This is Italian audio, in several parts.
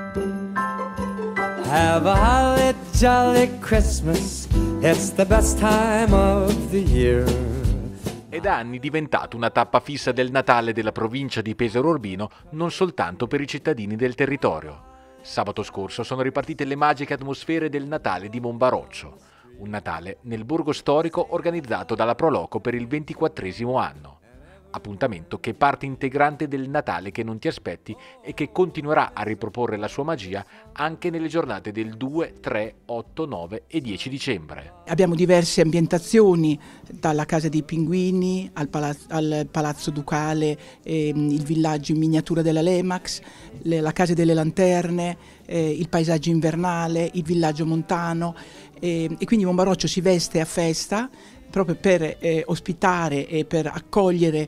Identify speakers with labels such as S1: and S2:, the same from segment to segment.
S1: Have a holly jolly Christmas, it's the best time of the year.
S2: È da anni diventato una tappa fissa del Natale della provincia di Pesaro Urbino, non soltanto per i cittadini del territorio. Sabato scorso sono ripartite le magiche atmosfere del Natale di Monbaroccio, un Natale nel borgo storico organizzato dalla Proloco per il 24° anno. Appuntamento che è parte integrante del Natale che non ti aspetti e che continuerà a riproporre la sua magia anche nelle giornate del 2, 3, 8, 9 e 10 dicembre.
S3: Abbiamo diverse ambientazioni, dalla Casa dei Pinguini al Palazzo Ducale, il villaggio in miniatura della Lemax, la Casa delle Lanterne, il paesaggio invernale, il villaggio montano e quindi Monbaroccio si veste a festa proprio per ospitare e per accogliere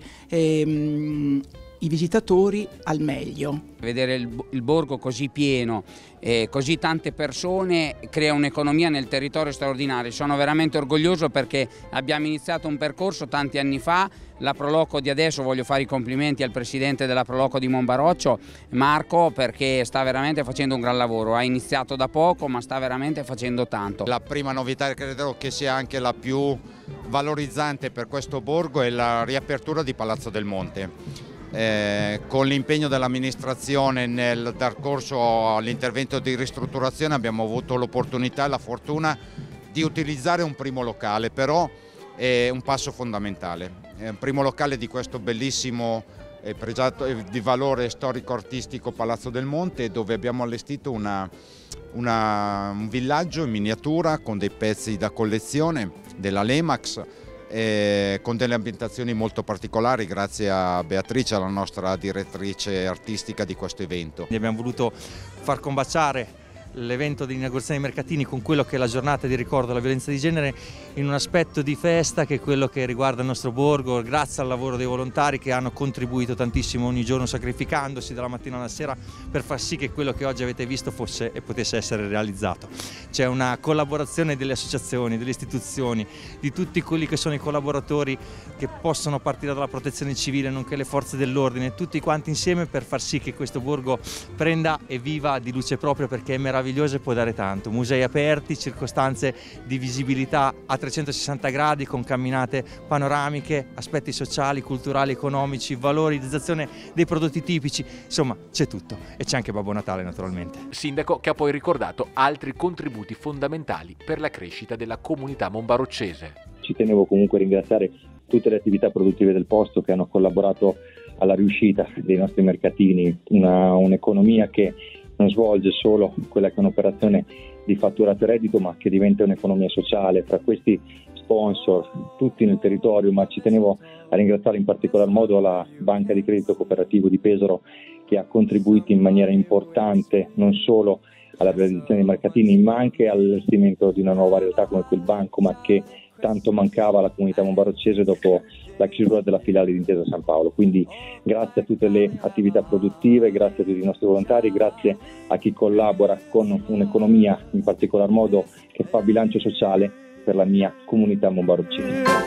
S3: i visitatori al meglio.
S4: Vedere il borgo così pieno, così tante persone, crea un'economia nel territorio straordinaria. Sono veramente orgoglioso perché abbiamo iniziato un percorso tanti anni fa. La Proloco di adesso, voglio fare i complimenti al presidente della Proloco di Monbaroccio, Marco, perché sta veramente facendo un gran lavoro. Ha iniziato da poco ma sta veramente facendo tanto.
S5: La prima novità, credo che sia anche la più valorizzante per questo borgo, è la riapertura di Palazzo del Monte. Con l'impegno dell'amministrazione nel dar corso all'intervento di ristrutturazione abbiamo avuto l'opportunità e la fortuna di utilizzare un primo locale, però è un passo fondamentale. È un primo locale di questo bellissimo e pregiato di valore storico-artistico Palazzo del Monte, dove abbiamo allestito un villaggio in miniatura con dei pezzi da collezione della Lemax, con delle ambientazioni molto particolari grazie a Beatrice, la nostra direttrice artistica di questo evento.
S6: Abbiamo voluto far combaciare l'evento di inaugurazione dei mercatini con quello che è la giornata di ricordo alla violenza di genere in un aspetto di festa che è quello che riguarda il nostro borgo, grazie al lavoro dei volontari che hanno contribuito tantissimo ogni giorno sacrificandosi dalla mattina alla sera per far sì che quello che oggi avete visto fosse e potesse essere realizzato. C'è una collaborazione delle associazioni, delle istituzioni, di tutti quelli che sono i collaboratori che possono partire dalla protezione civile nonché le forze dell'ordine, tutti quanti insieme per far sì che questo borgo prenda e viva di luce propria, perché è meraviglioso e può dare tanto. Musei aperti, circostanze di visibilità a 360 gradi con camminate panoramiche, aspetti sociali, culturali, economici, valorizzazione dei prodotti tipici, insomma c'è tutto e c'è anche Babbo Natale naturalmente.
S2: Sindaco che ha poi ricordato altri contributi fondamentali per la crescita della comunità monbaroccese.
S7: Ci tenevo comunque a ringraziare tutte le attività produttive del posto che hanno collaborato alla riuscita dei nostri mercatini, un'economia che non svolge solo quella che è un'operazione di fatturato e reddito, ma che diventa un'economia sociale. Tra questi sponsor, tutti nel territorio, ma ci tenevo a ringraziare in particolar modo la Banca di Credito Cooperativo di Pesaro, che ha contribuito in maniera importante non solo alla realizzazione dei mercatini, ma anche all'allestimento di una nuova realtà come quel bancomat che tanto mancava alla comunità monbaroccese dopo la chiusura della filiale di Intesa San Paolo. Quindi grazie a tutte le attività produttive, grazie a tutti i nostri volontari, grazie a chi collabora con un'economia in particolar modo che fa bilancio sociale per la mia comunità monbaroccese.